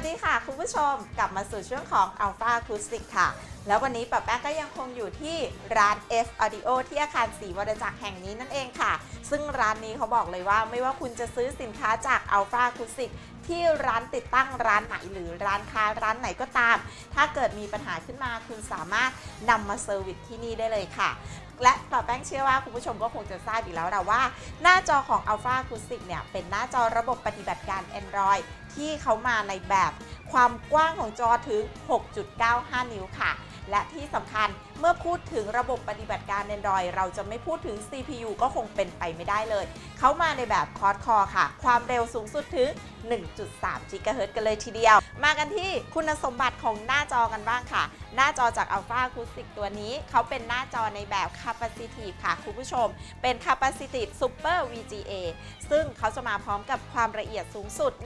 สดีค่ะคุณผู้ชมกลับมาสู่ช่วงของ Alpha Acoustic ค่ะแล้ววันนี้ป้าแป้งก็ยังคงอยู่ที่ร้าน F Audio ที่อาคารศรีวรจักรแห่งนี้นั่นเองค่ะซึ่งร้านนี้เขาบอกเลยว่าไม่ว่าคุณจะซื้อสินค้าจาก Alpha Acoustic ที่ร้านติดตั้งร้านไหนหรือร้านค้าร้านไหนก็ตามถ้าเกิดมีปัญหาขึ้นมาคุณสามารถนำมาเซอร์วิสที่นี่ได้เลยค่ะและป้าแป้งเชื่อว่าคุณผู้ชมก็คงจะทราบอยู่แล้วนะว่าหน้าจอของ Alpha Acoustic เนี่ยเป็นหน้าจอระบบปฏิบัติการ Android ที่เขามาในแบบความกว้างของจอถึง 6.95 นิ้วค่ะและที่สำคัญเมื่อพูดถึงระบบปฏิบัติการ Android เราจะไม่พูดถึง CPU ก็คงเป็นไปไม่ได้เลยเขามาในแบบ Quad Core ค่ะความเร็วสูงสุดถึง 1.3 GHz กันเลยทีเดียวมากันที่คุณสมบัติของหน้าจอกันบ้างค่ะหน้าจอจาก Alpha Acoustic ตัวนี้เขาเป็นหน้าจอในแบบ Capacitive ค่ะคุณผู้ชมเป็น Capacitive Super VGA ซึ่งเขาจะมาพร้อมกับความละเอียดสูงสุด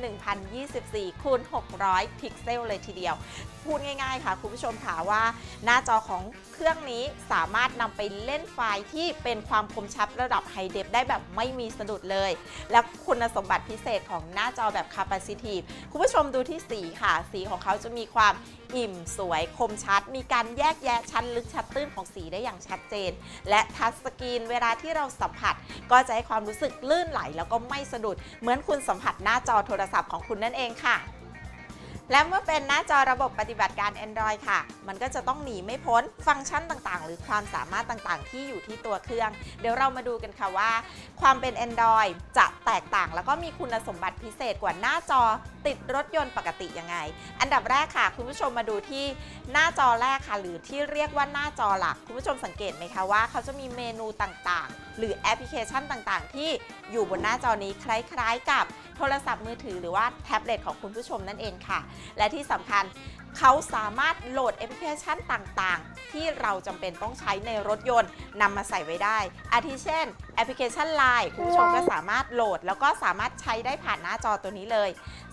1024 คูณ 600 พิกเซลเลยทีเดียวพูดง่ายๆค่ะคุณผู้ชมค่ะว่าหน้าจอของเครื่องนี้สามารถนำไปเล่นไฟล์ที่เป็นความคมชัดระดับไฮเดฟได้แบบไม่มีสะดุดเลยและคุณสมบัติพิเศษของหน้าจอแบบ Capacitive คุณผู้ชมดูที่สีค่ะสีของเขาจะมีความอิ่มสวยคมชัดมีการแยกแยะชั้นลึกชั้นตื้นของสีได้อย่างชัดเจนและทัชสกรีนเวลาที่เราสัมผัสก็จะให้ความรู้สึกลื่นไหลแล้วก็ไม่สะดุดเหมือนคุณสัมผัสหน้าจอโทรศัพท์ของคุณนั่นเองค่ะและเมื่อเป็นหน้าจอระบบปฏิบัติการ Android ค่ะมันก็จะต้องหนีไม่พ้นฟังก์ชันต่างๆหรือความสามารถต่างๆที่อยู่ที่ตัวเครื่องเดี๋ยวเรามาดูกันค่ะว่าความเป็น Android จะแตกต่างแล้วก็มีคุณสมบัติพิเศษกว่าหน้าจอติดรถยนต์ปกติยังไงอันดับแรกค่ะคุณผู้ชมมาดูที่หน้าจอแรกค่ะหรือที่เรียกว่าหน้าจอหลักคุณผู้ชมสังเกตไหมคะว่าเขาจะมีเมนูต่างๆหรือแอปพลิเคชันต่างๆที่อยู่บนหน้าจอนี้คล้ายๆกับโทรศัพท์มือถือหรือว่าแท็บเล็ตของคุณผู้ชมนั่นเองค่ะและที่สำคัญเขาสามารถโหลดแอปพลิเคชันต่างๆที่เราจำเป็นต้องใช้ในรถยนต์นำมาใส่ไว้ได้อาทิเช่นแอปพลิเคชัน LINE คุณผู้ชมก็สามารถโหลดแล้วก็สามารถใช้ได้ผ่านหน้าจอตัวนี้เลย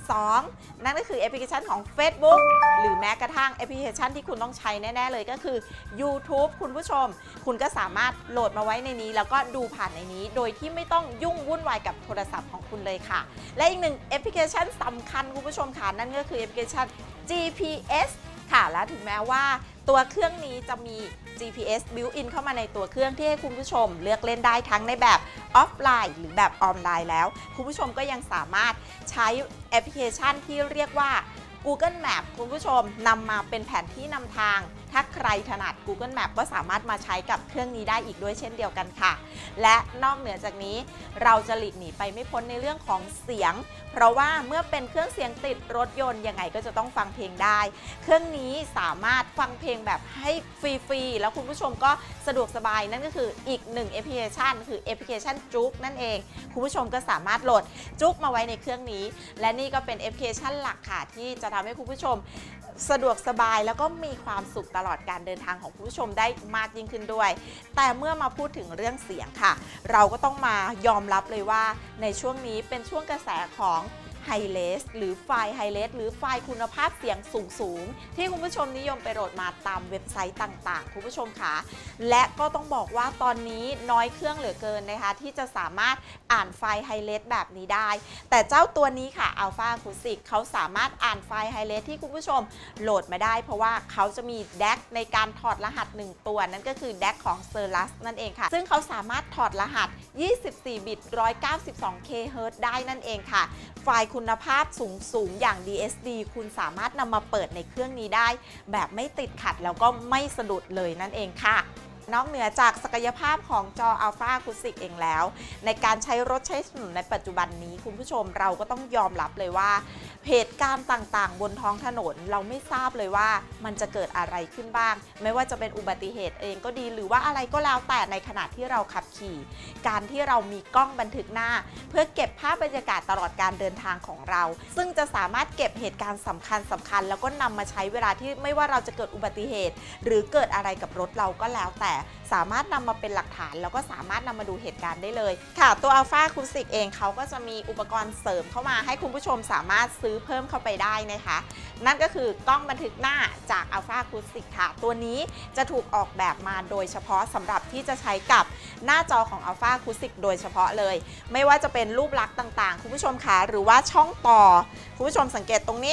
2นั่นก็คือแอปพลิเคชันของ Facebook หรือแม้กระทั่งแอปพลิเคชันที่คุณต้องใช้แน่ๆเลยก็คือ YouTube คุณผู้ชมคุณก็สามารถโหลดมาไว้ในนี้แล้วก็ดูผ่านในนี้โดยที่ไม่ต้องยุ่งวุ่นวายกับโทรศัพท์ของคุณเลยค่ะและอีกหนึ่งแอปพลิเคชันสำคัญคุณผู้ชมค่ะนั่นก็คือแอปพลิเคชัน GPS ค่ะและถึงแม้ว่าตัวเครื่องนี้จะมี GPS built-in เข้ามาในตัวเครื่องที่ให้คุณผู้ชมเลือกเล่นได้ทั้งในแบบออฟไลน์หรือแบบออนไลน์แล้วคุณผู้ชมก็ยังสามารถใช้แอปพลิเคชันที่เรียกว่า Google Map คุณผู้ชมนำมาเป็นแผนที่นำทางถ้าใครถนัด Google Map ก็สามารถมาใช้กับเครื่องนี้ได้อีกด้วยเช่นเดียวกันค่ะและนอกเหนือจากนี้เราจะหลีกหนีไปไม่พ้นในเรื่องของเสียงเพราะว่าเมื่อเป็นเครื่องเสียงติดรถยนต์ยังไงก็จะต้องฟังเพลงได้เครื่องนี้สามารถฟังเพลงแบบให้ฟรีๆแล้วคุณผู้ชมก็สะดวกสบายนั่นก็คืออีกหนึ่งแอปพลิเคชันคือแอปพลิเคชันจุ๊กนั่นเองคุณผู้ชมก็สามารถโหลดจุ๊กมาไว้ในเครื่องนี้และนี่ก็เป็นแอปพลิเคชันหลักค่ะที่จะทำให้คุณผู้ชมสะดวกสบายแล้วก็มีความสุขตลอดการเดินทางของคุณผู้ชมได้มากยิ่งขึ้นด้วยแต่เมื่อมาพูดถึงเรื่องเสียงค่ะเราก็ต้องมายอมรับเลยว่าในช่วงนี้เป็นช่วงกระแสของไฮเลสหรือไฟล์ไฮเลสหรือไฟล์คุณภาพเสียงสูงที่คุณผู้ชมนิยมไปโหลดมาตามเว็บไซต์ต่างๆคุณผู้ชมค่ะและก็ต้องบอกว่าตอนนี้น้อยเครื่องเหลือเกินนะคะที่จะสามารถอ่านไฟล์ไฮเลสแบบนี้ได้แต่เจ้าตัวนี้ค่ะ Alpha Acoustic เขาสามารถอ่านไฟล์ไฮเลสที่คุณผู้ชมโหลดมาได้เพราะว่าเขาจะมี DAC ในการถอดรหัส1ตัวนั่นก็คือ DAC ของ Serlus นั่นเองค่ะซึ่งเขาสามารถถอดรหัส24 บิต 192 kHz ได้นั่นเองค่ะไฟล์คุณภาพสูงอย่าง DSD คุณสามารถนำมาเปิดในเครื่องนี้ได้แบบไม่ติดขัดแล้วก็ไม่สะดุดเลยนั่นเองค่ะนอกเหนือจากศักยภาพของจอ Alpha Acoustic เองแล้วในการใช้รถใช้ถนนในปัจจุบันนี้คุณผู้ชมเราก็ต้องยอมรับเลยว่าเหตุการณ์ต่างๆบนท้องถนนเราไม่ทราบเลยว่ามันจะเกิดอะไรขึ้นบ้างไม่ว่าจะเป็นอุบัติเหตุเองก็ดีหรือว่าอะไรก็แล้วแต่ในขณะที่เราขับขี่การที่เรามีกล้องบันทึกหน้าเพื่อเก็บภาพบรรยากาศตลอดการเดินทางของเราซึ่งจะสามารถเก็บเหตุการณ์สำคัญแล้วก็นำมาใช้เวลาที่ไม่ว่าเราจะเกิดอุบัติเหตุหรือเกิดอะไรกับรถเราก็แล้วแต่สามารถนำมาเป็นหลักฐานแล้วก็สามารถนำมาดูเหตุการณ์ได้เลยค่ะตัว Alpha Acoustic เองเขาก็จะมีอุปกรณ์เสริมเข้ามาให้คุณผู้ชมสามารถซื้อเพิ่มเข้าไปได้นะคะนั่นก็คือกล้องบันทึกหน้าจาก Alpha Acoustic ค่ะตัวนี้จะถูกออกแบบมาโดยเฉพาะสำหรับที่จะใช้กับหน้าจอของ Alpha Acoustic โดยเฉพาะเลยไม่ว่าจะเป็นรูปลักษณ์ต่างๆคุณผู้ชมคะหรือว่าช่องต่อคุณผู้ชมสังเกตตรงนี้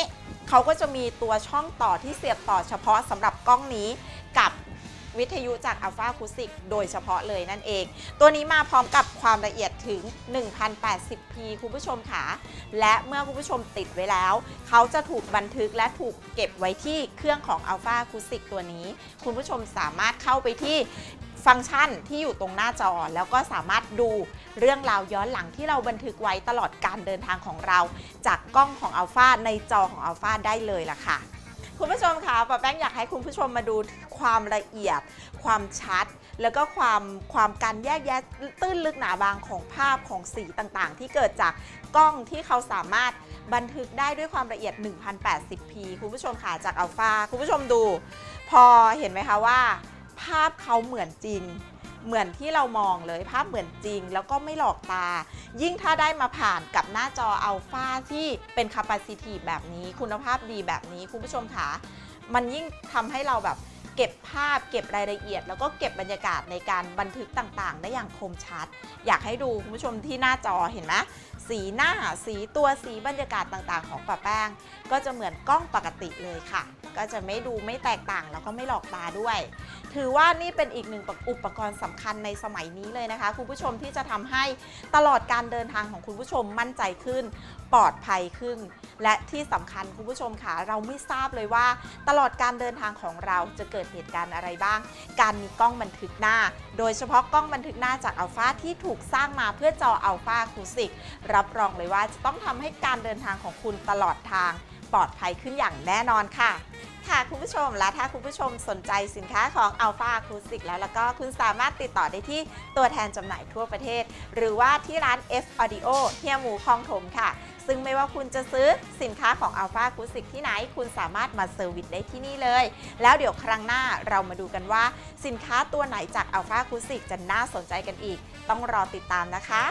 เขาก็จะมีตัวช่องต่อที่เสียบต่อเฉพาะสำหรับกล้องนี้กับวิทยุจาก Alpha Acoustic โดยเฉพาะเลยนั่นเองตัวนี้มาพร้อมกับความละเอียดถึง 1080p คุณผู้ชมค่ะและเมื่อคุณผู้ชมติดไว้แล้วเขาจะถูกบันทึกและถูกเก็บไว้ที่เครื่องของ Alpha Acoustic ตัวนี้คุณผู้ชมสามารถเข้าไปที่ฟังก์ชันที่อยู่ตรงหน้าจอแล้วก็สามารถดูเรื่องราวย้อนหลังที่เราบันทึกไว้ตลอดการเดินทางของเราจากกล้องของ Alpha ในจอของ Alpha ได้เลยล่ะค่ะคุณผู้ชมคะป้าแป้งอยากให้คุณผู้ชมมาดูความละเอียดความชัดแล้วก็ความการแยกแยะตื้นลึกหนาบางของภาพของสีต่างๆที่เกิดจากกล้องที่เขาสามารถบันทึกได้ด้วยความละเอียด 1080p คุณผู้ชมค่ะจาก Alpha คุณผู้ชมดูพอเห็นไหมคะว่าภาพเขาเหมือนจริงเหมือนที่เรามองเลยภาพเหมือนจริงแล้วก็ไม่หลอกตายิ่งถ้าได้มาผ่านกับหน้าจอ Alpha ที่เป็น Capacitive แบบนี้คุณภาพดีแบบนี้คุณผู้ชมคะมันยิ่งทำให้เราแบบเก็บภาพเก็บรายละเอียดแล้วก็เก็บบรรยากาศในการบันทึกต่างๆได้อย่างคมชัดอยากให้ดูคุณผู้ชมที่หน้าจอเห็นไหมสีหน้าสีตัวสีบรรยากาศต่างๆของป้าแป้งก็จะเหมือนกล้องปกติเลยค่ะก็จะไม่ดูไม่แตกต่างแล้วก็ไม่หลอกตาด้วยถือว่านี่เป็นอีกหนึ่งอุปกรณ์สำคัญในสมัยนี้เลยนะคะคุณผู้ชมที่จะทำให้ตลอดการเดินทางของคุณผู้ชมมั่นใจขึ้นปลอดภัยขึ้นและที่สำคัญคุณผู้ชมค่ะเราไม่ทราบเลยว่าตลอดการเดินทางของเราจะเกิดเหตุการณ์อะไรบ้างการมีกล้องบันทึกหน้าโดยเฉพาะกล้องบันทึกหน้าจาก Alpha ที่ถูกสร้างมาเพื่อจอ Alpha Acoustic รับรองเลยว่าจะต้องทำให้การเดินทางของคุณตลอดทางปลอดภัยขึ้นอย่างแน่นอนค่ะค่ะคุณผู้ชมและถ้าคุณผู้ชมสนใจสินค้าของ Alpha Acoustic แล้วก็คุณสามารถติดต่อได้ที่ตัวแทนจำหน่ายทั่วประเทศหรือว่าที่ร้าน F Audio เฮียหมูคลองถมค่ะซึ่งไม่ว่าคุณจะซื้อสินค้าของ Alpha Acoustic ที่ไหนคุณสามารถมาเซอร์วิสได้ที่นี่เลยแล้วเดี๋ยวครั้งหน้าเรามาดูกันว่าสินค้าตัวไหนจาก Alpha Acoustic จะน่าสนใจกันอีกต้องรอติดตามนะคะ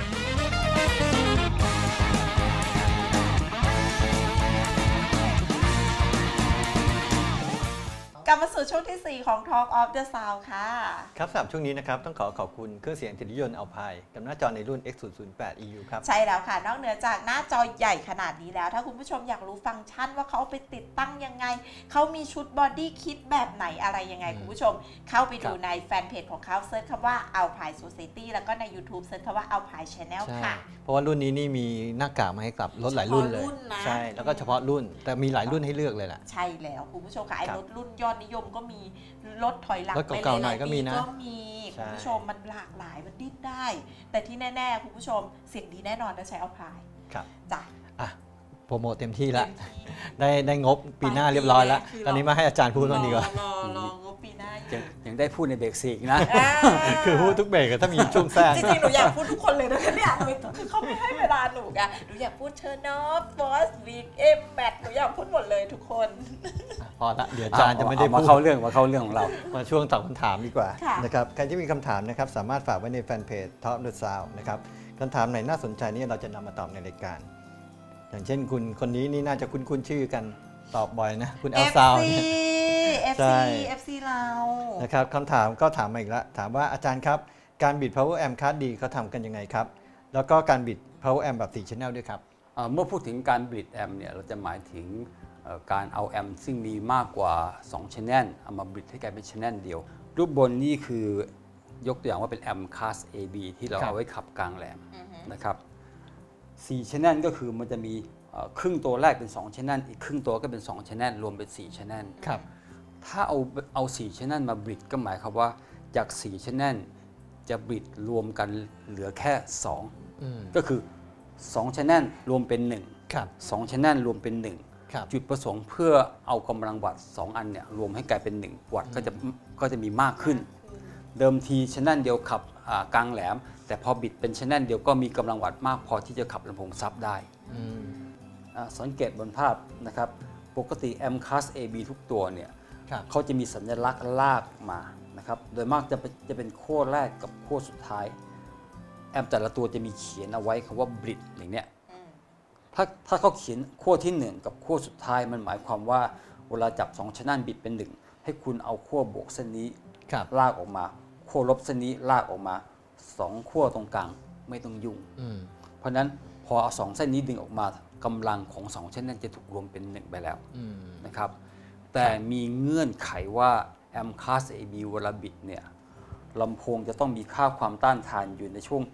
กลับมาสู่ช่วงที่ 4 ของ Talk of the Sound ค่ะครับสำหรับช่วงนี้นะครับต้องขอบคุณเครื่องเสียงเทเลวิชั่นอัลไพกับหน้าจอในรุ่น X008 EU ครับใช่แล้วค่ะนอกเหนือจากหน้าจอใหญ่ขนาดนี้แล้วถ้าคุณผู้ชมอยากรู้ฟังก์ชันว่าเขาไปติดตั้งยังไงเขามีชุดบอดี้คิดแบบไหนอะไรยังไงคุณผู้ชมเข้าไปดูในแฟนเพจของเขาเซิร์ชคำว่า Alpine Society แล้วก็ใน YouTube เซิร์ชคำว่า Alpine Channel ค่ะเพราะว่ารุ่นนี้นี่มีหน้ากากมาให้กับรถหลายรุ่นเลยใช่แล้วก็เฉพาะรุ่นแต่มีหลายรุ่นให้เลือกเลยแหละใช่แล้วคุณผู้ชมค่ะไอ้รถรุ่นยอดนิยมก็มีรถถอยหลังไปหลายๆปีก็มีคุณผู้ชมมันหลากหลายมันดิ้นได้แต่ที่แน่ๆคุณผู้ชมสิ่งดีแน่นอนจะใช้เอาพายครับจ้ะโปรโมทเต็มที่แล้วได้งบปีหน้าเรียบร้อยแล้วตอนนี้มาให้อาจารย์พูดบ้างดีกว่ารองบปีหน้ายังได้พูดในเบรกสี่นะคือพูดทุกเบรกถ้ามีช่วงแทรกจริงๆหนูอยากพูดทุกคนเลยนะเนี่ยคือเขาไม่ให้เวลาหนูไงหนูอยากพูดเชอร์นอฟฟอสวีกแมทหนูอยากพูดหมดเลยทุกคนพอละเดี๋ยวอาจารย์จะไม่ได้มาเข้าเรื่องของเรามาช่วงตอบคำถามดีกว่านะครับใครที่มีคำถามนะครับสามารถฝากไว้ในแฟนเพจ Talk of the Sound นะครับคำถามไหนน่าสนใจนี่เราจะนำมาตอบในรายการอย่างเช่นคุณคนนี้นี่น่าจะคุ้นชื่อกันตอบบ่อยนะคุณเอลซาว FC เรานะครับคำถามก็ถามมาอีกแล้วถามว่าอาจารย์ครับการบิด power amp คลาสดีเขาทำกันยังไงครับแล้วก็การบิด power amp แบบ4 channel ด้วยครับเมื่อพูดถึงการบิดแอมเนี่ยเราจะหมายถึงการเอาแอมซึ่งมีมากกว่า2 channel เอามาบิดให้กลายเป็น channel เดียวรูปบนนี่คือยกตัวอย่างว่าเป็นแอมคลาส AB ที่เราเอาไว้ขับกลางแหลมนะครับ4 channel ก็คือมันจะมีครึ่งตัวแรกเป็น2 channel อีกครึ่งตัวก็เป็น2 channel รวมเป็น4 channel ครับถ้าเอา4 channel มาบิดก็หมายความว่าจาก4 channel จะบิดรวมกันเหลือแค่2ก็คือ2 channel รวมเป็น1 ครับ 2 channel รวมเป็น1จุดประสงค์เพื่อเอากำลังวัตต์2อันเนี่ยรวมให้กลายเป็น1วัตต์ก็จะมีมากขึ้นเดิมที channel เดียวขับกลางแหลมแต่พอบิดเป็น channel เดียวก็มีกำลังวัตต์มากพอที่จะขับลำโพงซับได้สังเกตบนภาพนะครับปกติแอมคลาส AB ทุกตัวเนี่ยเขาจะมีสัญลักษณ์ลากมานะครับโดยมากจะเป็นขั้วแรกกับขั้วสุดท้ายแอมแต่ละตัวจะมีเขียนเอาไว้คำว่าบริดอย่างเนี้ยถ้าเขาเขียนขั้วที่1กับขั้วสุดท้ายมันหมายความว่าเวลาจับ2 channel บิดเป็น1ให้คุณเอาขั้วบวกเส้นนี้ลากออกมาขั้วลบเส้นนี้ลากออกมา2ขั้วตรงกลางไม่ต้องยุ่งเพราะนั้นพอเอา2 เส้นนี้ดึงออกมากำลังของ2ชั้นนั้นจะถูกรวมเป็น1ไปแล้วนะครับแต่มีเงื่อนไขว่าแอมคลาส AB เวลาบิดเนี่ยลำโพงจะต้องมีค่าความต้านทานอยู่ในช่วง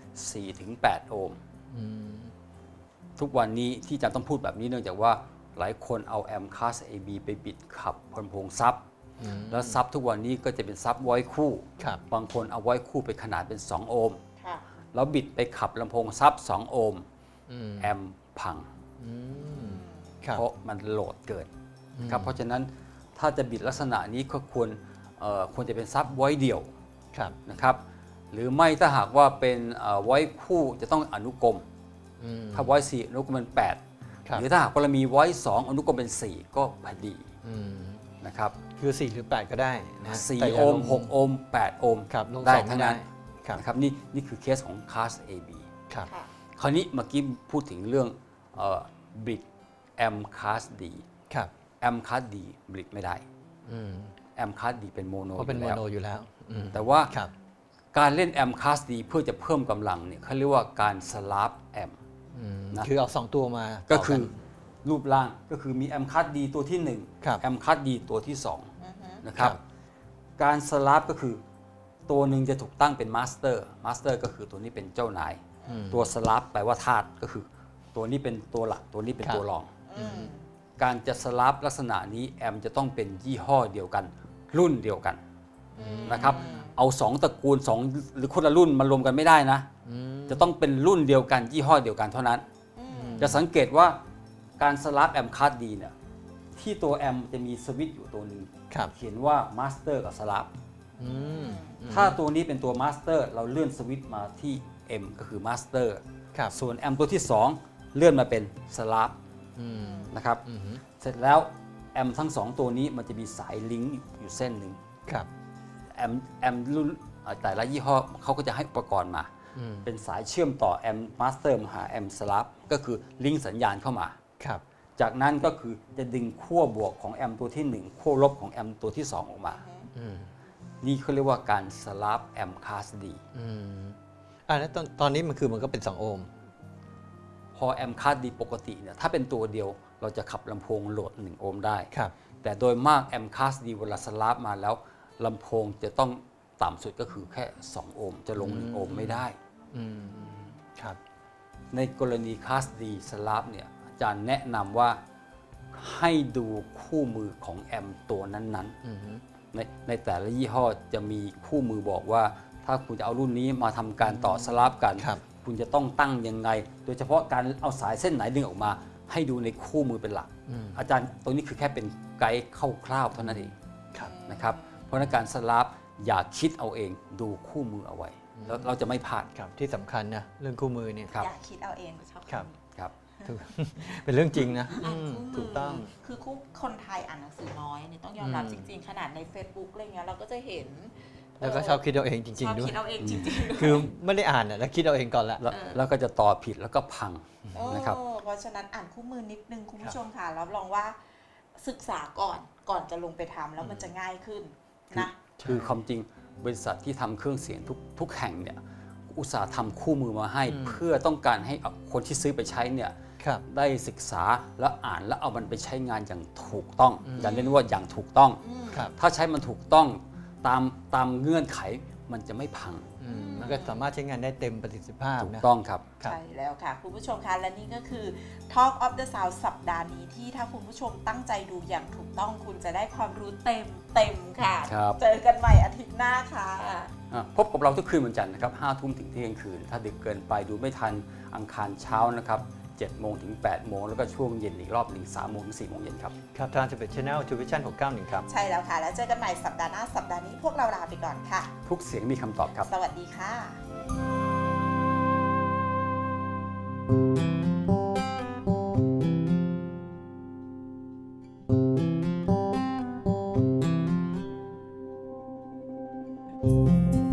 4-8 โอห์มทุกวันนี้ที่จะต้องพูดแบบนี้เนื่องจากว่าหลายคนเอาแอมคลาส AB ไปบิดขับลำโพงซับแล้วซับทุกวันนี้ก็จะเป็นซับไว้คู่บางคนเอาไว้คู่ไปขนาดเป็น2 โอห์มแล้วบิดไปขับลำโพงซับ2 โอห์มแอมพังเพราะมันโหลดเกินครับเพราะฉะนั้นถ้าจะบิดลักษณะนี้ก็ควรจะเป็นซับไว้เดี่ยวนะครับหรือไม่ถ้าหากว่าเป็นไว้คู่จะต้องอนุกรมถ้าไว้4อนุกรมเป็น8หรือถ้าหากว่าเรามีไว้2อนุกรมเป็น4ก็พอดีนะครับคือ4หรือ8ก็ได้นะ 4 โอห์ม6 โอห์ม8 โอห์มได้ทั้งนั้นนะครับนี่คือเคสของคลาส AB คราวนี้เมื่อกี้พูดถึงเรื่องบิดแอมคลาส D แอมคลาส D บิดไม่ได้แอมคลาส D เป็นโมโนอยู่แล้วแต่ว่าการเล่นแอมคลาส D เพื่อจะเพิ่มกำลังเนี่ยเขาเรียกว่าการสลับแอมนะคือเอา2ตัวมาก็คือรูปร่างก็คือมีแอมคลาส D ตัวที่1แอมคลาส D ตัวที่2นะครับการสลับก็คือตัวหนึ่งจะถูกตั้งเป็นมาสเตอร์ก็คือตัวนี้เป็นเจ้านายตัวสลับแปลว่าธาตุก็คือตัวนี้เป็นตัวหลักตัวนี้เป็นตัวรองการจะสลับลักษณะนี้แอมจะต้องเป็นยี่ห้อเดียวกันรุ่นเดียวกันนะครับเอา2ตระกูล2หรือคนละรุ่นมารวมกันไม่ได้นะจะต้องเป็นรุ่นเดียวกันยี่ห้อเดียวกันเท่านั้นจะสังเกตว่าการสลับแอมคลาส D เนี่ยที่ตัวแอมจะมีสวิตช์อยู่ตัวหนึ่งเขียนว่ามาสเตอร์กับสลับถ้าตัวนี้เป็นตัวมาสเตอร์เราเลื่อนสวิตช์มาที่ M ก็คือมาสเตอร์ส่วนแอมตัวที่2เลื่อนมาเป็นสลับนะครับเสร็จแล้วแอมทั้ง2ตัวนี้มันจะมีสายลิงก์อยู่เส้นหนึ่งแอมรุ่นแต่ละยี่ห้อเขาก็จะให้อุปกรณ์มาเป็นสายเชื่อมต่อแอมมาสเตอร์มาหาแอมสลับก็คือลิงก์สัญญาณเข้ามาจากนั้นก็คือจะดึงขั้วบวกของแอมตัวที่1ขั้วลบของแอมตัวที่2ออกมานี่เขาเรียกว่าการสลับแอมคลาส D แล้วตอนนี้มันก็เป็น2 โอห์มพอแอมคลาส D ปกติเนี่ยถ้าเป็นตัวเดียวเราจะขับลำโพงโหลด1 โอห์มได้แต่โดยมากแอมคลาส D เวลาสลับมาแล้วลำโพงจะต้องต่ำสุดก็คือแค่2 โอห์มจะลง1 โอห์มไม่ได้ในกรณีคลาส D สลับเนี่ยอาจารย์แนะนำว่าให้ดูคู่มือของแอมตัวนั้นๆในแต่ละยี่ห้อจะมีคู่มือบอกว่าถ้าคุณจะเอารุ่นนี้มาทำการต่อสลับกันคุณจะต้องตั้งยังไงโดยเฉพาะการเอาสายเส้นไหนดึงออกมาให้ดูในคู่มือเป็นหลักอาจารย์ตรงนี้คือแค่เป็นไกด์คร่าวๆเท่านั้นเองนะครับเพราะในการสลับอย่าคิดเอาเองดูคู่มือเอาไว้แล้วเราจะไม่พลาดที่สำคัญนะเรื่องคู่มือเนี่ยอย่าคิดเอาเองชอบครับเป็นเรื่องจริงนะถูกต้องคือคนไทยอ่านหนังสือน้อยนี่ต้องยอมรับจริงๆขนาดใน Facebook อะไรเงี้ยเราก็จะเห็นแล้วก็ชอบคิดเอาเองจริงๆด้วยชอบคิดเอาเองจริงๆคือไม่ได้อ่านแล้วคิดเอาเองก่อนแล้วก็จะต่อผิดแล้วก็พังนะครับเพราะฉะนั้นอ่านคู่มือนิดนึงคุณผู้ชมค่ะรับรองว่าศึกษาก่อนจะลงไปทำแล้วมันจะง่ายขึ้นนะคือความจริงบริษัทที่ทำเครื่องเสียงทุกแห่งเนี่ยอุตสาห์ทำคู่มือมาให้เพื่อต้องการให้คนที่ซื้อไปใช้เนี่ยได้ศึกษาแล้วอ่านแล้วเอามันไปใช้งานอย่างถูกต้องอย่าเรียกว่าอย่างถูกต้องถ้าใช้มันถูกต้องตามเงื่อนไขมันจะไม่พังมันก็สามารถใช้งานได้เต็มประสิทธิภาพถูกต้องครับใช่แล้วค่ะคุณผู้ชมคะและนี่ก็คือ Talk of the Sound สัปดาห์นี้ที่ถ้าคุณผู้ชมตั้งใจดูอย่างถูกต้องคุณจะได้ความรู้เต็มค่ะเจอกันใหม่อาทิตย์หน้าค่ะพบกับเราทุกคืนวันจันทร์นะครับ 5 ทุ่มถึงเที่ยงคืนถ้าดึกเกินไปดูไม่ทันอังคารเช้านะครับ7 โมงถึง 8 โมงแล้วก็ช่วงเย็นอีกรอบหนึ่ง3 โมงถึง 4 โมงเย็นครับครับทาง11 Channel Television 691ครับใช่แล้วค่ะแล้วเจอกันใหม่สัปดาห์หน้าสัปดาห์นี้พวกเราลาไปก่อนค่ะทุกเสียงมีคำตอบครับสวัสดีค่ะ Thank you.